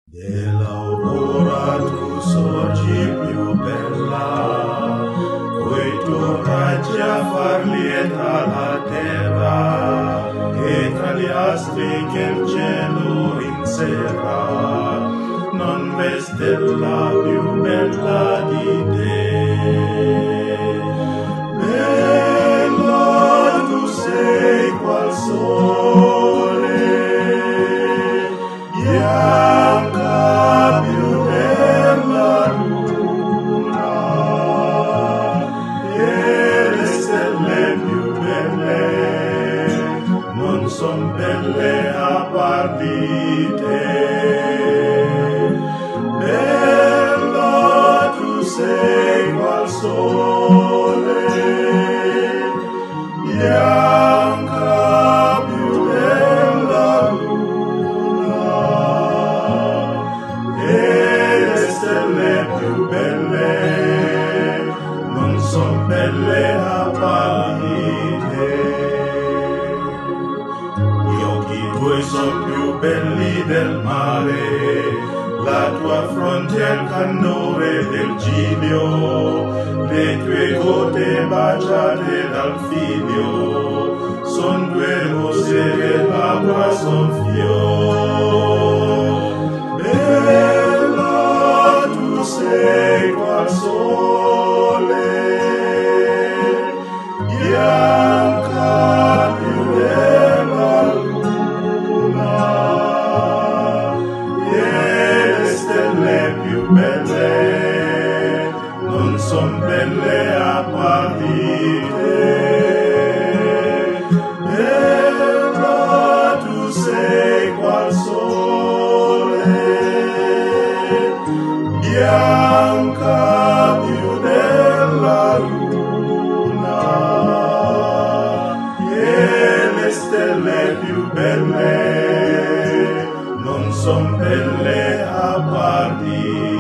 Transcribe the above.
Dell'aurora tu sorgi più bella, coi tuoi raggi a far lieta la terra, e tra gli astri che il cielo inserra, non v'è stella più bella di te. Bella tu sei qual sole, bianca più della luna, e le stelle più belle non son belle a par di te. Bella tu sei qual sole, bianca più della luna, e le stelle più belle non son belle a par di te. Gli occhi tuoi son più belli del mare, la tua fronte è il candore del giglio, le tue gote baciate dal figlio, son due rose che labbra son fior. Bella tu sei qual sole, bianca più della luna, e le stelle più belle non son belle a par di te. Bella tu sei qual sole, bianca più della luna, e le stelle più belle non son belle a par di te.